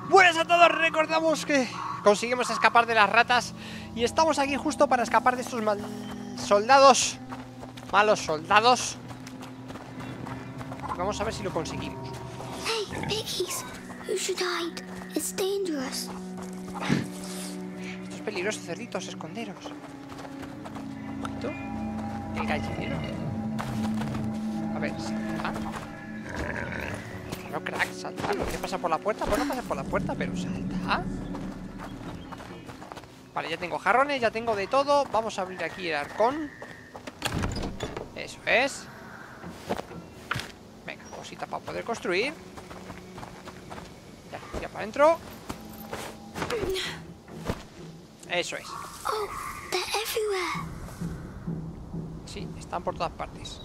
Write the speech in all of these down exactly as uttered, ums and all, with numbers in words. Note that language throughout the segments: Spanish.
Buenas a todos, recordamos que conseguimos escapar de las ratas y estamos aquí justo para escapar de estos mal soldados, malos soldados. Vamos a ver si lo conseguimos. Hey, piggies, you should hide. It's dangerous. Esto es peligroso, cerditos, esconderos. Un poquito. El gallinero. A ver, salta. No, crack, salta. ¿Qué pasa por la puerta? Pues no pasa por la puerta, pero salta. Vale, ya tengo jarrones, ya tengo de todo. Vamos a abrir aquí el arcón. Eso es. Venga, cosita para poder construir. Ya, ya para adentro. Eso es. Oh, they're everywhere. Sí, están por todas partes.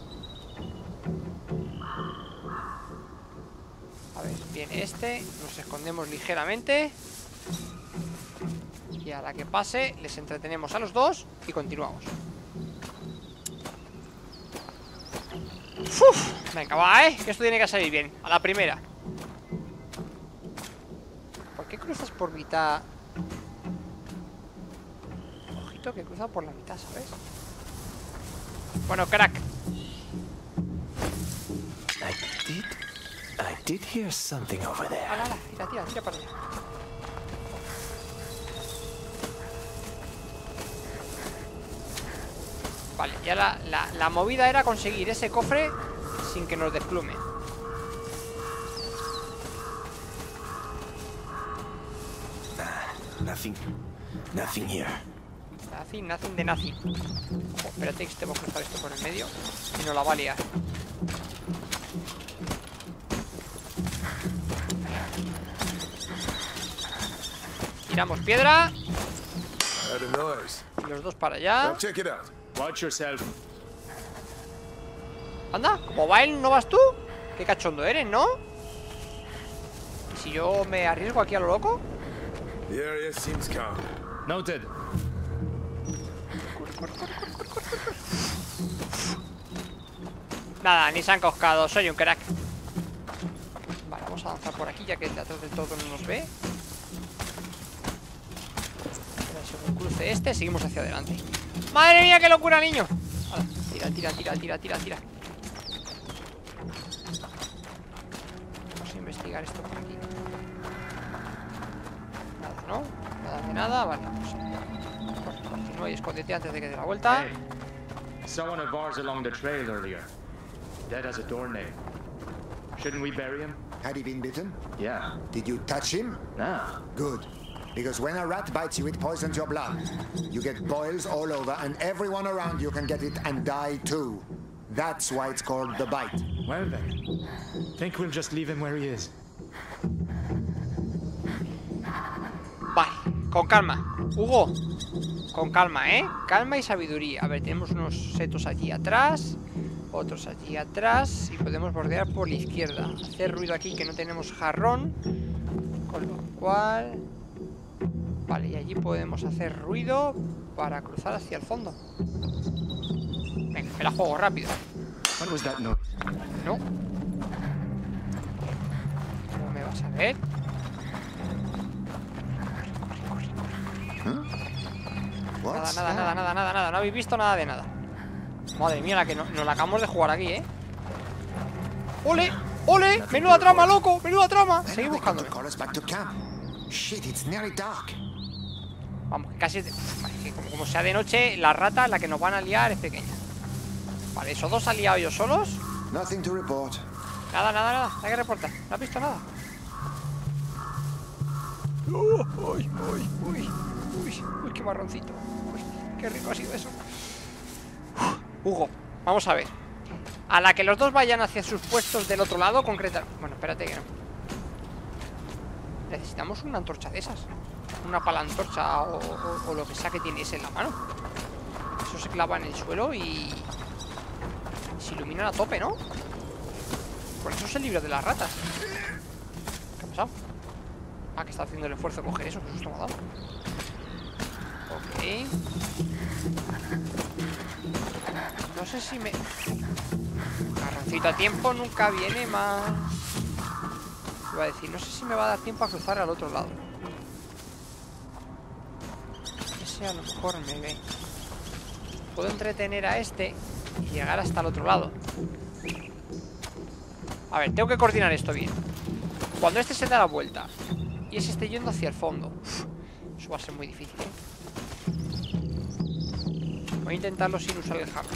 A ver, viene este. Nos escondemos ligeramente. Y a la que pase, les entretenemos a los dos y continuamos. Uf, venga, va, eh. Que esto tiene que salir bien. A la primera. ¿Por qué cruzas por mitad? Ojito que cruza por la mitad, ¿sabes? Bueno, crack. I did, I did hear something over there. Ala, ala, tira, tira, tira para allá. Vale, ya la, la, la movida era conseguir ese cofre sin que nos desplume. Nothing, nothing here. Nothing, nothing de nothing. Ojo, espérate que tenemos que cruzar esto por el medio y nos la va a liar. Tiramos piedra. Heard a noise. Y los dos para allá. Now check it out. Watch yourself. Anda, como va él, ¿no vas tú? Qué cachondo eres, ¿no? ¿Y si yo me arriesgo aquí a lo loco? The area seems calm. Noted. Nada, ni se han coscado, soy un crack. Vale, vamos a avanzar por aquí ya que de atrás del todo no nos ve. Ahora, según cruce este, seguimos hacia adelante. ¡Madre mía, qué locura, niño! Ahora, tira, tira, tira, tira, tira, tira. Vamos a investigar esto por aquí. Nada, ¿no? Nada de nada, vale. Pues, continúa y escóndete antes de que dé la vuelta. Hey, saw one of ours along the trail earlier. Dead as a doornail. Shouldn't we bury him? Had he been bitten? Yeah. Did you touch him? Nah. Good. Because when a rat bites you, it poisons your blood. You get boils all over, and everyone around you can get it and die too. That's why it's called the bite. Well then, think we'll just leave him where he is. Vale, con calma. Hugo, con calma, ¿eh? Calma y sabiduría. A ver, tenemos unos setos allí atrás, otros allí atrás, y podemos bordear por la izquierda. Hacer ruido aquí que no tenemos jarrón, con lo cual... Vale, y allí podemos hacer ruido para cruzar hacia el fondo. Venga, me la juego rápido. What was that noise? No. ¿Cómo me vas a ver? Nada, What's nada, that? nada, nada, nada, nada. No habéis visto nada de nada. Madre mía, la que no, nos la acabamos de jugar aquí, ¿eh? ¡Ole! ¡Ole! ¡Menuda trama, loco! ¡Menuda trama! Then Seguid we come buscándome. to call us back to camp. Shit, it's nearly dark. Vamos, que casi... Uf, vale, que como, como sea de noche, la rata, la que nos van a liar, es pequeña. Vale, esos dos han liado ellos solos. Nothing to report. Nada, nada, nada. Hay que reportar. ¿No has visto nada? Uh, uy, uy, uy, uy, uy, qué marroncito. Uy, qué rico ha sido eso. Uf, Hugo, vamos a ver. A la que los dos vayan hacia sus puestos del otro lado, concretar. Bueno, espérate que no. Necesitamos una antorcha de esas. Una palantorcha o, o, o lo que sea que tienes en la mano. Eso se clava en el suelo y se iluminan a tope, ¿no? Por eso es el libro de las ratas. ¿Qué ha pasado? Ah, que está haciendo el esfuerzo de coger eso. Que susto me ha dado. Ok. No sé si me... Jarroncito a tiempo nunca viene más. Iba a decir, no sé si me va a dar tiempo a cruzar al otro lado. Ese a lo mejor me ve. Puedo entretener a este y llegar hasta el otro lado. A ver, tengo que coordinar esto bien. Cuando este se da la vuelta y ese esté yendo hacia el fondo, uf, eso va a ser muy difícil, ¿eh? Voy a intentarlo sin usar el hack.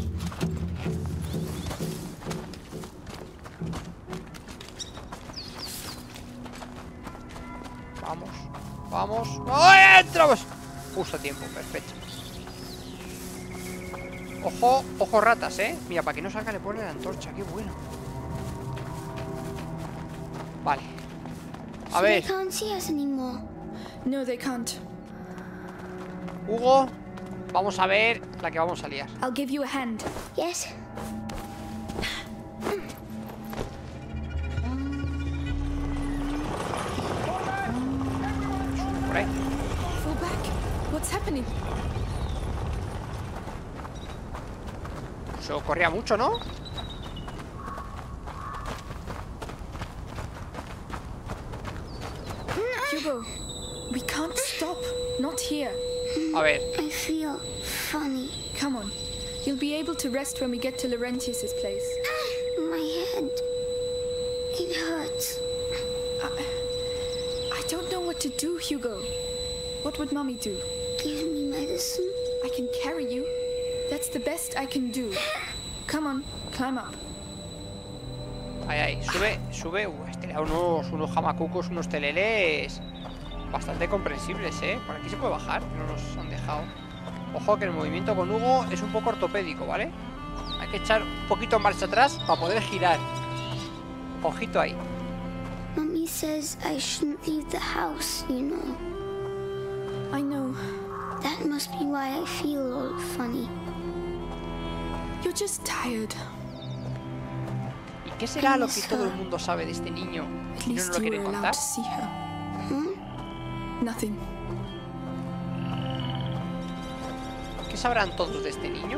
Vamos, vamos. ¡Oh, entramos! Justo a tiempo, perfecto. Ojo, ojo ratas, ¿eh? Mira, para que no salga le pone la antorcha, qué bueno. Vale. A So ver, they can't see us anymore. No, they can't. Hugo, vamos a ver la que vamos a liar. I'll give you a hand. Yes. Por ahí. Fall back. What's happening? Se corría mucho, ¿no? Hugo, we can't stop. Not here. A ver, I feel funny. Come on. You'll be able to rest when we get to Laurentius's place. My head. It hurts. I, I don't know what to do, Hugo. What would Mommy do? Give me medicine. I can carry you. That's the best I can do. Come on, climb up. ahí, ahí, sube, sube. Uh, este le da unos, unos jamacucos, unos teleles bastante comprensibles, ¿eh? Por aquí se puede bajar, no nos han dejado. Ojo que el movimiento con Hugo es un poco ortopédico, ¿vale? Hay que echar un poquito marcha atrás para poder girar. Ojito ahí. Mommy says I shouldn't leave the house, you know. I know. That must be why I feel all funny. You're just tired. ¿Y qué será lo que todo el mundo sabe de este niño At y no nos least lo you quiere were allowed contar? to see her. Hmm? Nothing. ¿Qué sabrán todos de este niño?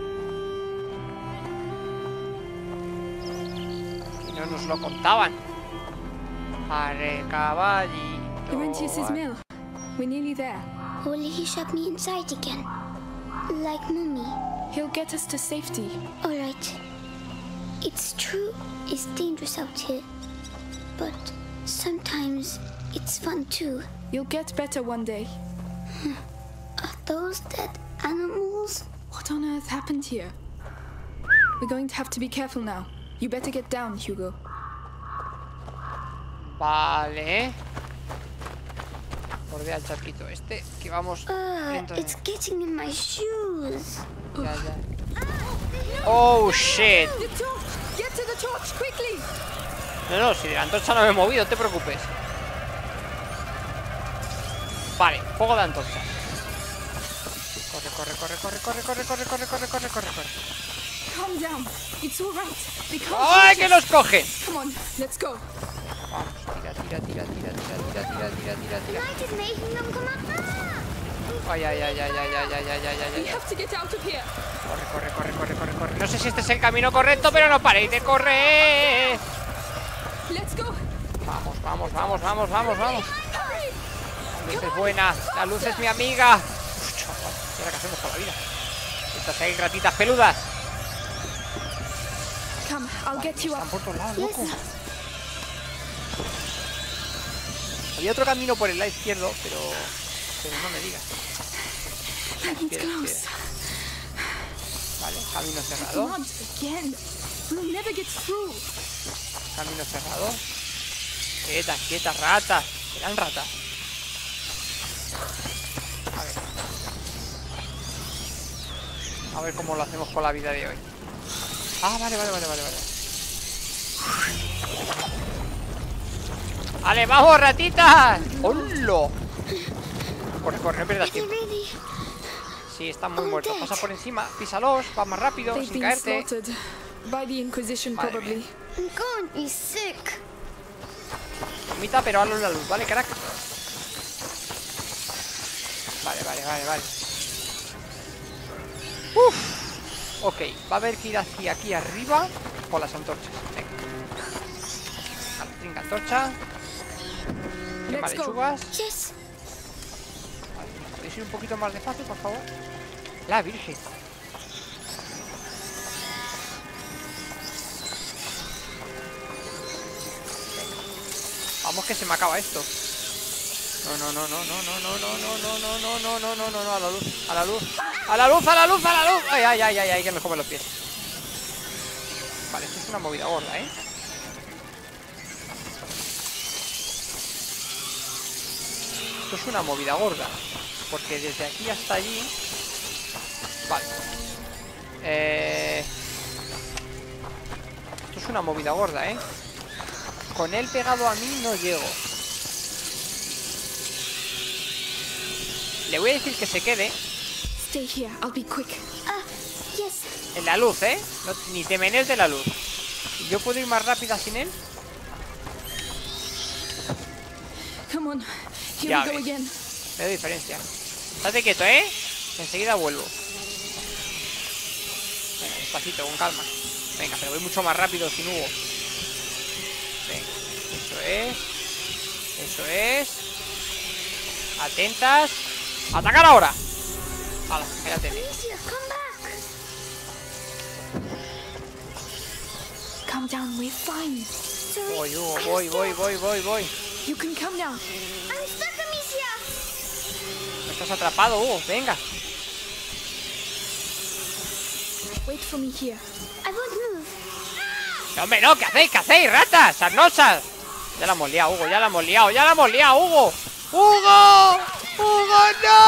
Que no nos lo contaban. Are caballito. Laurentius's mill. We're nearly there. Will he shut me inside again? Like Mommy. He'll get us to safety. Alright. It's true, it's dangerous out here. But sometimes it's fun too. You'll get better one day. Are those dead animals? What on earth happened here? We're going to have to be careful now. You better get down, Hugo. Vale. Bordea el charquito este, que vamos Uh, lento. it's getting in my shoes. Ya, ya. Oh, shit. The torch! Get to the torch, quickly! No, no, si de la antorcha no me he movido, no te preocupes. Vale, fuego de antorcha. Corre, corre, corre, corre, corre, corre, corre, corre, corre, corre, corre, corre. Calm down. It's all right. They can't ¡Ay, reach que us. nos cogen! Come on, let's go. Vamos, tira, tira, tira, tira, tira, tira, tira, tira, tira, tira. Light is making them come up. Ay, ay, ay, ay, ay, ay, ay, ay, ay, ay, We ay. have to get out of here. Corre, corre, corre, corre, corre, corre. No sé si este es el camino correcto, pero no paréis de correr. Let's go. Vamos, vamos, vamos, vamos, vamos, vamos. Hurry. La luz es buena, la luz es mi amiga. Uf, chaval, ¿y ahora qué hacemos con la vida? Estas hay ratitas peludas. Come, I'll get you Están up. por todos lados, loco. Había otro camino por el lado izquierdo, pero... Pero no me digas. It's Espera, close. espera. Vale, camino cerrado. Not again. We'll never get through. Camino cerrado. Quietas, quietas, ratas. Eran ratas. A ver. A ver cómo lo hacemos con la vida de hoy. Ah, vale, vale, vale, vale, vale. ¡Vale, vamos, ratitas! ¡Hola! Corre, corre, no pierdas Are they tiempo. ready? Sí, están muy muertos. Pasa por encima, písalos, va más rápido, They've sin been caerte. slaughtered by the Inquisition, Madre probably. mía. I'm going to be sick. Vomita, pero hazlo en la luz, ¿vale, crack? Vale, vale, vale, vale. Uf. Ok, va a haber que ir hacia aquí arriba con las antorchas. Venga. Vale, trinca antorcha. Quema Let's go. lechugas. Yes. Vale, ¿podéis ir un poquito más despacio, por favor? La Virgen. Vamos que se me acaba esto. No, no, no, no, no, no, no, no, no, no, no, no, no, no, no, no, no, a la luz, a la luz, a la luz, a la luz, a la luz. Ay, ay, ay, ay, ay, que me come los pies. Vale, esto es una movida gorda, ¿eh? Esto es una movida gorda. Porque desde aquí hasta allí. Vale. Eh... Esto es una movida gorda, ¿eh? Con él pegado a mí no llego. Le voy a decir que se quede Stay here. I'll be quick. Ah, yes. en la luz, ¿eh? No, ni te menes de la luz. ¿Yo puedo ir más rápida sin él? Come on. Here Ya we go ves. again. Me doy diferencia. Estate quieto, ¿eh? Enseguida vuelvo. Venga, despacito, con calma. Venga, pero voy mucho más rápido sin Hugo. Venga, eso es. Eso es. Atentas. ¡Atacar ahora! Hala, espérate. Amicia, come back. Calm down. We're fine. Sorry. Voy, Hugo, I'm voy, stuck. voy, voy, voy, voy. You can come now. I'm stuck, Amicia. No estás atrapado, Hugo, venga. Wait for me here. I won't move. No, hombre, no, ¿qué hacéis? ¿Qué hacéis, ratas? ¡Sarnosas! Ya la hemos liado, Hugo, ya la hemos liado, ya la hemos liado, Hugo. ¡Hugo! ¡Hugo,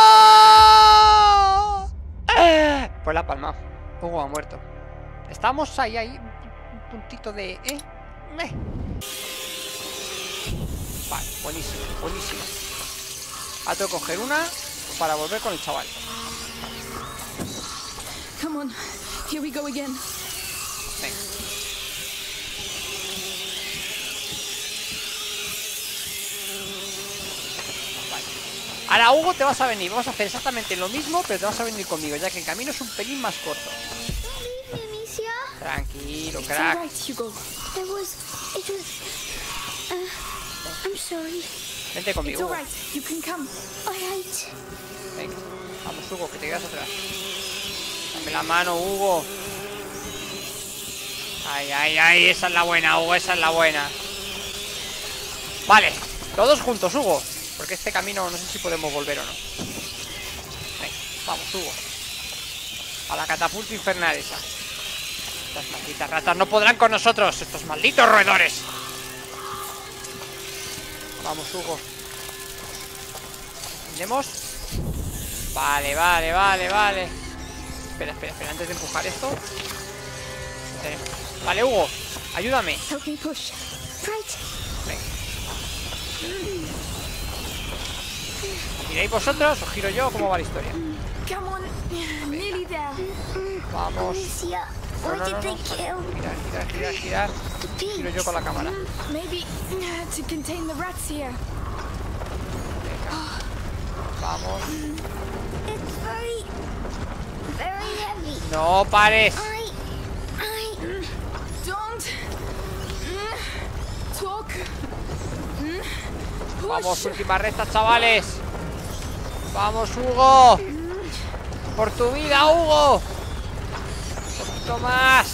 no! Pues la palma. Hugo ha muerto. Estamos ahí, ahí. Un puntito de... ¿eh? Meh. Vale, buenísimo, buenísimo. Ahora tengo que coger una para volver con el chaval. Come on. Here we go again. Venga. Vale. Ahora, Hugo, te vas a venir. Vamos a hacer exactamente lo mismo, pero te vas a venir conmigo, ya que el camino es un pelín más corto. Don't leave me, Amicia. Tranquilo, It's crack. all right, Hugo. There was... It was... Uh, I'm sorry. Vente It's conmigo, all Hugo. right. You can come. All right. Venga. Vamos, Hugo, que te quedas atrás. Dame la mano, Hugo. Ay, ay, ay. Esa es la buena, Hugo. Esa es la buena. Vale. Todos juntos, Hugo. Porque este camino no sé si podemos volver o no. Venga, vamos, Hugo. A la catapulta infernal esa. Estas malditas ratas no podrán con nosotros. Estos malditos roedores. Vamos, Hugo. ¿Entendemos? Vale, vale, vale, vale. Espera, espera, espera. Antes de empujar esto. Tenemos. Vale, Hugo. Ayúdame. Help me push. Right. Venga. ¿Miráis vosotros o giro yo? ¿Cómo va la historia? Come on. Nearly there. Vamos. Amicia, No, what no, did no, they no. kill? Girar, girar, girar, girar. The Giro pigs. yo con la cámara. Maybe uh, to contain the rats here. Venga. Vamos. It's very... Very heavy. No pares. I... I... Don't mm, talk. Mm, push. Vamos, última recta, chavales. Vamos, Hugo. Por tu vida, Hugo. Un poquito más.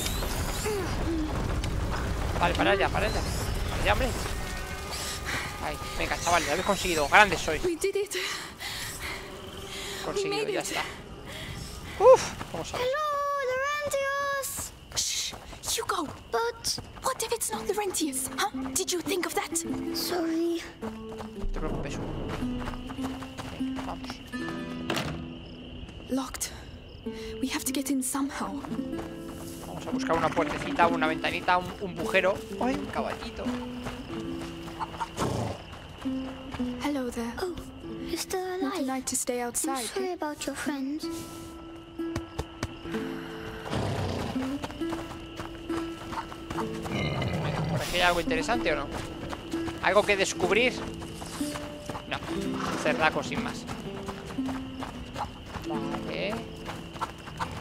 Vale, para ya, para ya. Para ya, hombre. Ahí, venga, chavales, lo habéis conseguido. Grandes sois. We did it. Conseguido, made ya it. está. Uf, vamos a ver. Hello, the Rentios. Shh, Hugo. But... What if it's not the Rentiers? Huh? Did you think of that? Sorry. No te preocupes, Hugo. Venga, vamos. Locked. We have to get in somehow. Vamos a buscar una puertecita, una ventanita, un, un bujero. ¡Ay, un caballito! Hello there. Oh, you're still Not a alive. night to stay I'm outside. sorry about your friends. ¿Por aquí hay algo interesante o no? ¿Algo que descubrir? No, cerraco sin más. Vale.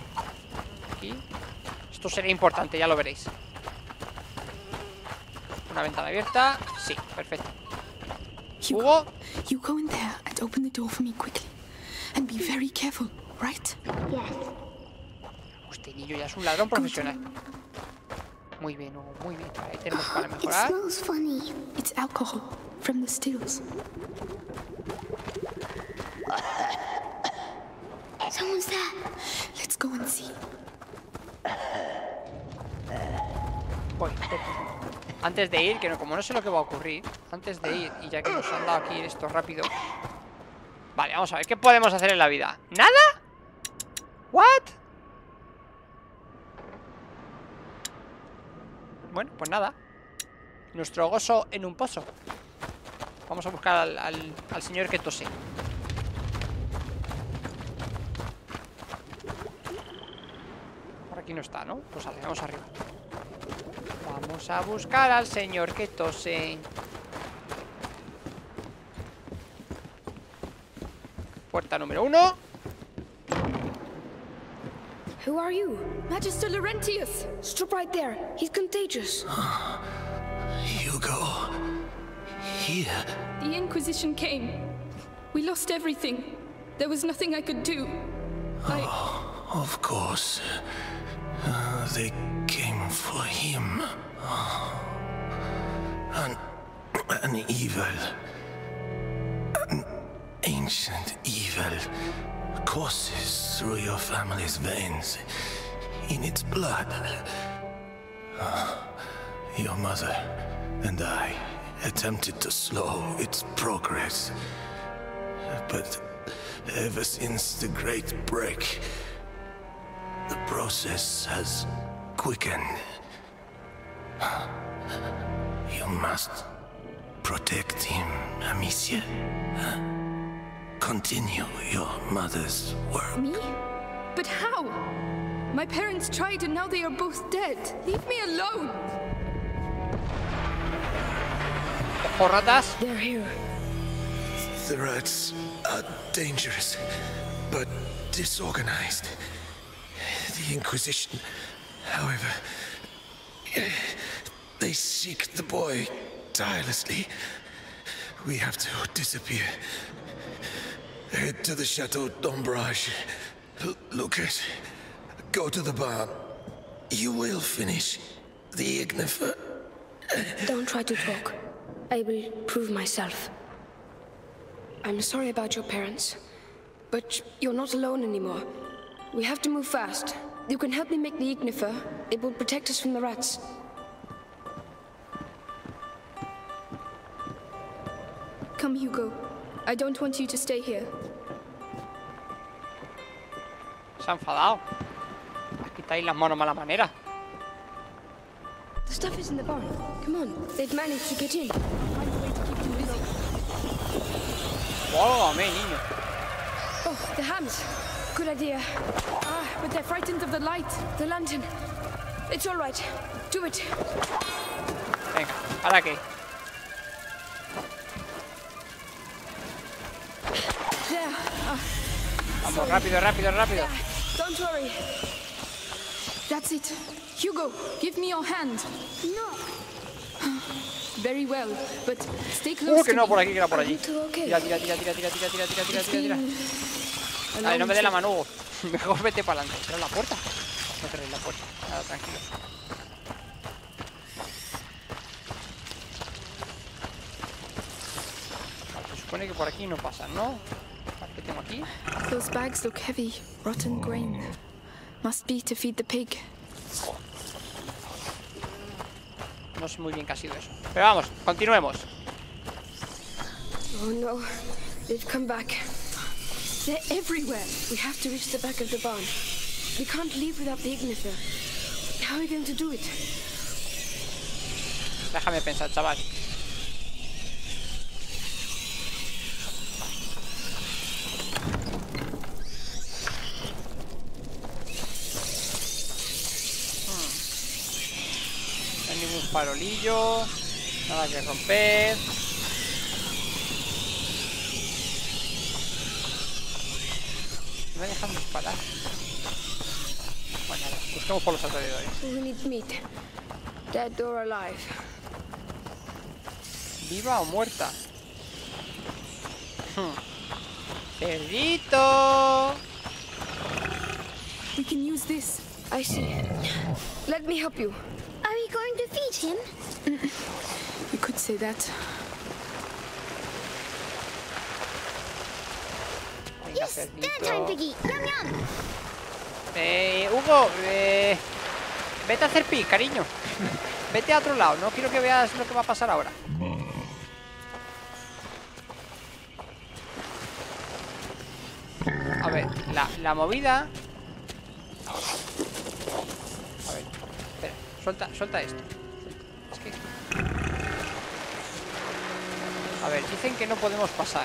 Aquí. Esto será importante, ya lo veréis. Una ventana abierta. Sí, perfecto. Hugo, Hugo. you go in there and open the door for me quickly. And be very careful, right? Yes. Este niño ya es un ladrón profesional. Muy bien, Hugo, muy bien. Ahí tenemos para It mejorar. smells funny. It's alcohol from the stills. Someone's there. Let's go and see. Voy. Antes de ir, que no, como no sé lo que va a ocurrir, antes de ir, y ya que nos han dado aquí esto rápido. Vale, vamos a ver, ¿qué podemos hacer en la vida? ¿Nada? ¿What? Bueno, pues nada. Nuestro gozo en un pozo. Vamos a buscar al, al, al señor que tose. Por aquí no está, ¿no? Pues vale, vamos arriba. Vamos a buscar al señor que tose. Puerta número uno. Who are you? Magister Laurentius! Stop right there. He's contagious. Hugo. Here. The Inquisition came. We lost everything. There was nothing I could do. I... Of course. Uh, they came for him. An, an evil. An ancient evil courses through your family's veins. In its blood. Uh, your mother and I attempted to slow its progress. But ever since the Great Break, the process has quickened. You must protect him, Amicia. Continue your mother's work. Me? But how? My parents tried and now they are both dead. Leave me alone! Ojo, ratas. They're here. The rats are dangerous, but disorganized. The Inquisition, however, they seek the boy tirelessly. We have to disappear. Head to the Chateau d'Ombrage. L Lucas, go to the barn. You will finish the Ignifer. Don't try to talk. I will prove myself. I'm sorry about your parents, but you're not alone anymore. We have to move fast. You can help me make the Ignifer. It will protect us from the rats. Come, Hugo. I don't want you to stay here. Se ha enfadado. Quitáis las manos mala manera. The stuff is in the barn. Come on. They've managed to get in. Oh, me, niño. Oh, the hams. Good idea. Ah, but they're frightened of the light. The lantern. It's all right. Do it. Venga, ¿ahora qué? There. Ah, Vamos, rápido, rápido, rápido. don't worry. That's it. Hugo, give me your hand. No. Very well, but stay close Uh, que to no, me. por aquí, que era por allí. Todo okay. Tira, tira, tira, tira, tira, tira, tira, tira, tira, tira, tira. A Vale, no long me dé la trip. mano, Hugo. Mejor vete para adelante. Cierra la puerta. No cerréis la puerta. Nada, tranquilo. Vale, se supone que por aquí no pasan, ¿no? Vale, ¿qué tengo aquí? Those bags look heavy, rotten grain. Must be to feed the pig. No sé muy bien qué ha sido eso. Pero vamos, continuemos. Oh no. They've come back. They're everywhere. We have to reach the back of the barn. We can't leave without the Ignifer. How are we going to do it? Déjame pensar, chaval. No hay ningún farolillo. Nada que romper. Me dejan disparar. Bueno, nada, busquemos por los alrededores. We need meat. Dead or alive. ¿Viva o muerta? Hmm. ¡Cerdito! We can use this. I see. Let me help you. Are we going to feed him? You could say that. Venga, Yes, cerdito. dinner time, Piggy. Yum yum. Eh, Hugo, eh, vete a hacer pi, cariño. Vete a otro lado, no quiero que veas lo que va a pasar ahora. A ver, la, la movida. A ver, espera, suelta, suelta esto. Es que... A ver, dicen que no podemos pasar.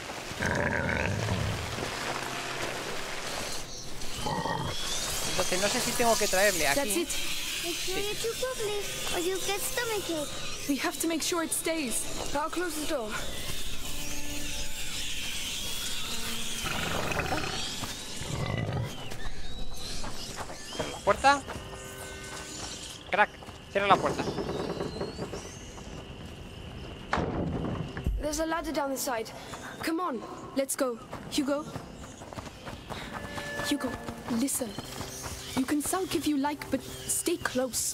Entonces no sé si tengo que traerle That's aquí. it. Make sure you chew properly, or you'll get stomachache. We have to make sure it stays. I'll close the door. Cierra la puerta. Crack, cierra la puerta. There's a ladder down the side. Come on. Let's go. Hugo. Hugo, listen. You can sulk if you like, but stay close.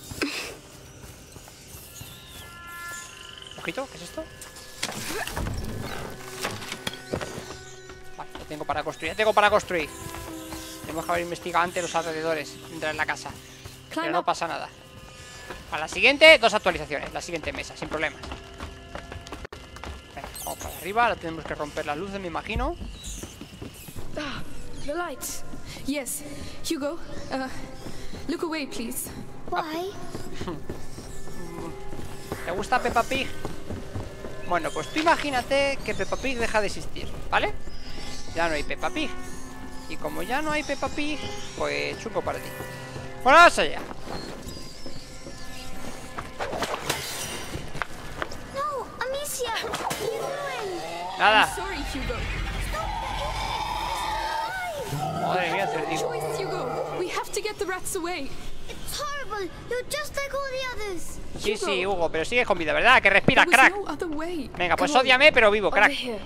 Ojito, ¿qué es esto? Vale, lo tengo para construir. Lo tengo para construir. Tenemos que haber investigado antes los alrededores mientras en la casa. Pero no pasa nada. A la siguiente, dos actualizaciones. La siguiente mesa, sin problemas. Venga, vamos para arriba. Ahora tenemos que romper las luces, me imagino. Ah, the lights. Yes. Hugo, uh, look away, please. Why? ¿Te gusta Peppa Pig? Bueno, pues tú imagínate que Peppa Pig deja de existir, ¿vale? Ya no hay Peppa Pig. Y como ya no hay Peppa Pig, pues chungo para ti. Bueno, vamos allá. No, Amicia, what are you doing? Nada. Sorry, Hugo. Madre mía, cerdito. Choice, Hugo. We have to get the rats away. It's horrible. You're just like all the others. Sí, sí, Hugo, pero sigues con vida, ¿verdad? Que respira, There was crack. no other way. Venga, pues Come on. ódiame, pero vivo, Over crack. here.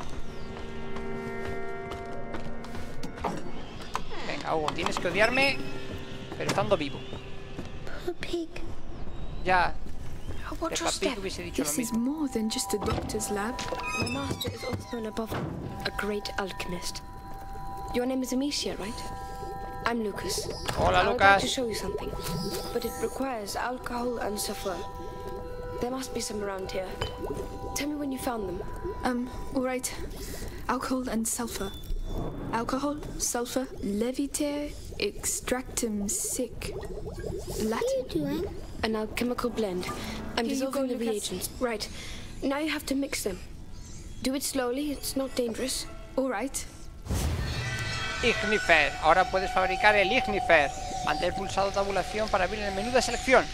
Venga, Hugo, tienes que odiarme, pero estando vivo. Poor pig. Ya, Watch Peppa your Pig step. hubiese dicho lo This is mismo. more than just a doctor's lab. My master is also an above a great alchemist. Your name is Amicia, right? I'm Lucas. Hola, I would like Lucas. to show you something, but it requires alcohol and sulfur. There must be some around here. Tell me when you found them. Um, all right. Alcohol and sulfur. Alcohol, sulfur, leviter, extractum sic. What are Latin. you doing? An alchemical blend. I'm Here you dissolving go, the Lucas. reagents. Right. Now you have to mix them. Do it slowly. It's not dangerous. All right. Ignifer. Ahora puedes fabricar el Ignifer. Mantén pulsado tabulación para abrir el menú de selección.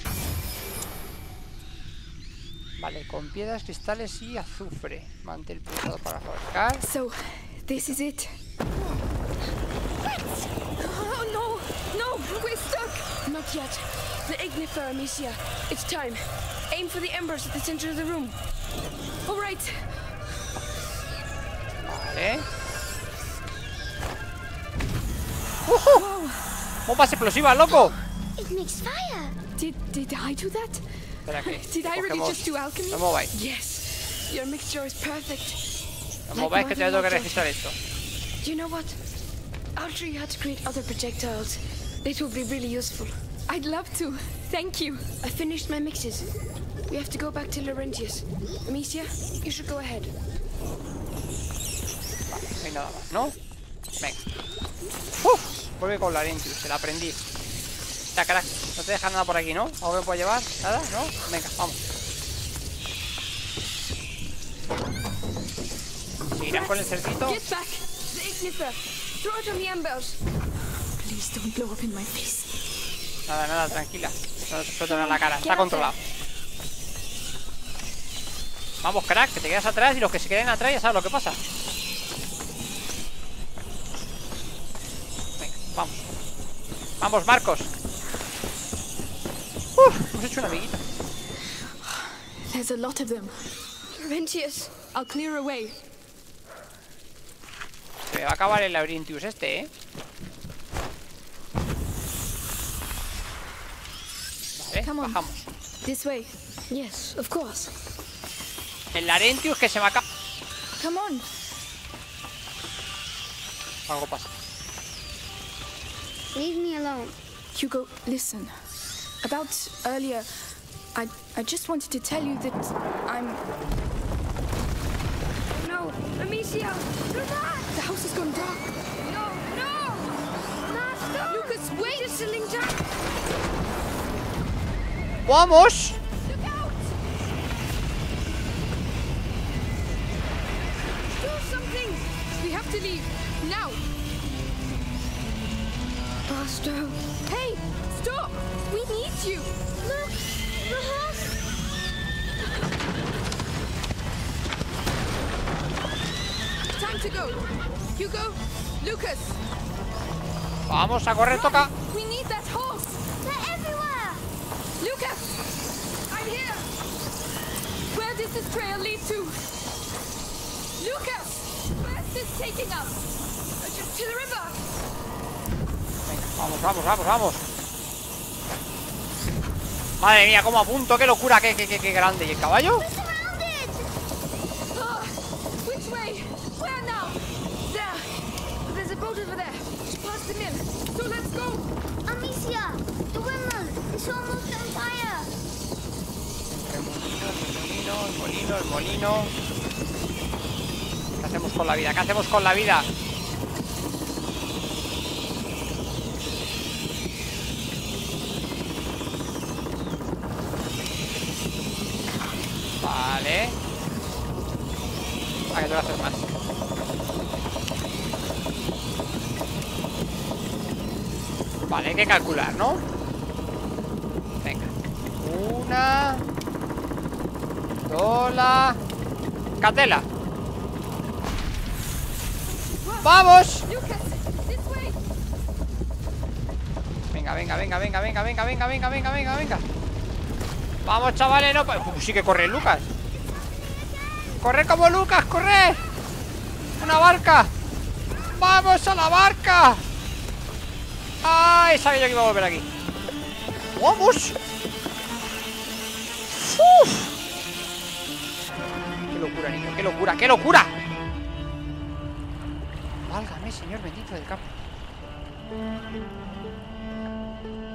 Vale, con piedras, cristales y azufre. Mantén pulsado para fabricar. So, this is it. Oh no! No! We're stuck! Not yet. The ignifer, Amicia. It's time. Aim for the embers at the center of the room. All right. Vale. ¡Ujú! ¡Bombas explosivas, loco! It makes fire. Did did I do that? Espera que Did I really cogemos- just do alchemy? No mováis, Yes. Your mixture is perfect. no mováis que tengo que registrar esto. Do you know what? After you had to create other projectiles, it will be really useful. I'd love to. Thank you. I finished my mixes. We have to go back to Laurentius. Amicia, you should go ahead. No hay nada más, ¿no? Venga. ¡Uf! Vuelve con Laurentius, se la aprendí. Ya, crack, no te deja nada por aquí, ¿no? ¿Algo que puedo llevar? ¿Nada? ¿No? Venga, vamos. Seguirás con el cerdito. Get back! The ignifer! Throw it on the embers! Please don't blow up in my face. Nada, nada, tranquila. No te exploten en la cara, está controlado. Vamos, crack, que te quedas atrás y los que se queden atrás ya sabes lo que pasa. Venga, vamos. Vamos, Marcos. Uf, hemos hecho una amiguita. There's a lot of them. Laurentius. I'll clear a way. Se me va a acabar el Laurentius este, ¿eh? Vale, Come on. bajamos. This way. Yes, of course. El Laurentius que se me acaba... Come on. Algo pasa. Leave me alone. Hugo, listen. About earlier, I I just wanted to tell you that I'm... No, Amicia! Do not! The house has gone dark. No, no! Master! Lucas, wait! Just settling down! ¡Vamos! Look out! Do something! We have to leave. Now! Master! Hey! Stop! We need you! Look, the house. Time to go! Hugo! Lucas! Vamos a correr, toca. We need that horse! They're everywhere. Lucas! I'm here! Where does this trail lead to? Lucas! Where's this taking us? Uh, to, to the river! Vamos, vamos, vamos, vamos. Madre mía, cómo apunto, qué locura, qué, qué, qué, qué grande. ¿Y el caballo? We're surrounded. Ah, which way? Where now? There! There's a boat over there. Past the mill. So let's go! Amicia, the windmill is almost on fire. El molino, el molino, el molino. ¿Qué hacemos con la vida? ¿Qué hacemos con la vida? Vale. Ah, que te voy a hacer más. Vale, hay que calcular, ¿no? Venga. Una. Dola. Catela. ¡Vamos! Lucas! This way! Venga, venga, venga, venga, venga, venga, venga, venga, venga, venga, venga. Vamos, chavales, no. Uf, sí que corre Lucas. Corre como Lucas, corre. Una barca. Vamos a la barca. Ay, sabía yo que iba a volver aquí. Vamos. Uf. Qué locura, niño, qué locura, qué locura. Válgame, Señor bendito del campo.